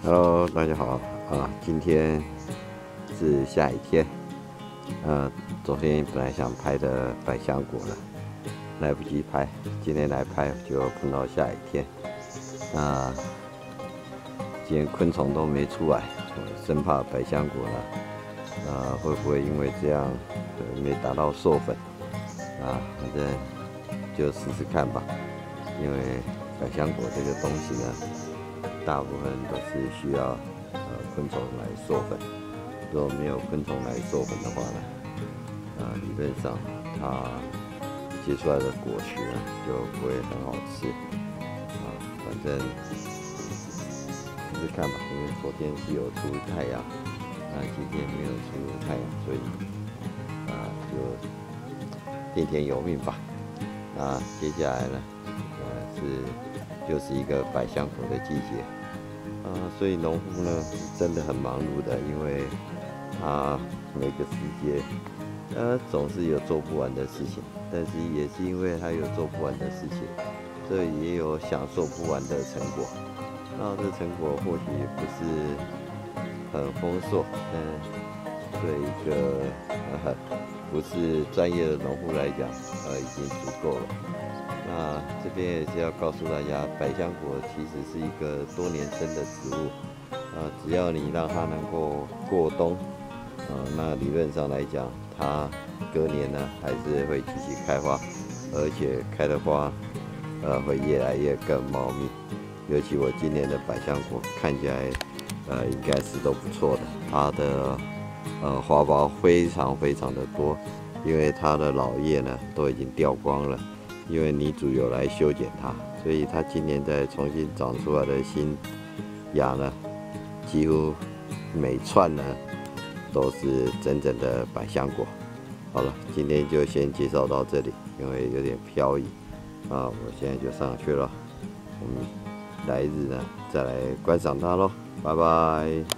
Hello， 大家好啊！今天是下雨天，昨天本来想拍的百香果了，来不及拍，今天来拍就碰到下雨天。那今天昆虫都没出来，我生怕百香果呢，会不会因为这样没达到授粉啊？反正就试试看吧，因为百香果这个东西呢，大部分都是需要昆虫来授粉。如果没有昆虫来授粉的话呢，理论上它结出来的果实呢就不会很好吃啊。反正试试看吧，因为昨天是有出太阳，今天没有出太阳，所以就听天由命吧。那接下来呢，就是一个百香果的季节。所以农夫呢是真的很忙碌的，因为他每个时节，总是有做不完的事情，但是也是因为他有做不完的事情，所以也有享受不完的成果。那这成果或许不是很丰硕，但对一个不是专业的农夫来讲，已经足够了。那这边也是要告诉大家，百香果其实是一个多年生的植物，只要你让它能够过冬，那理论上来讲，它隔年呢还是会继续开花，而且开的花，会越来越更茂密。尤其我今年的百香果看起来，应该是都不错的，它的花苞非常的多，因为它的老叶呢都已经掉光了。因为泥主有来修剪它，所以它今年再重新长出来的新芽呢，几乎每串呢都是真正的百香果。好了，今天就先介绍到这里，因为有点飘移我现在就上去了。我们来日呢再来观赏它咯，拜拜。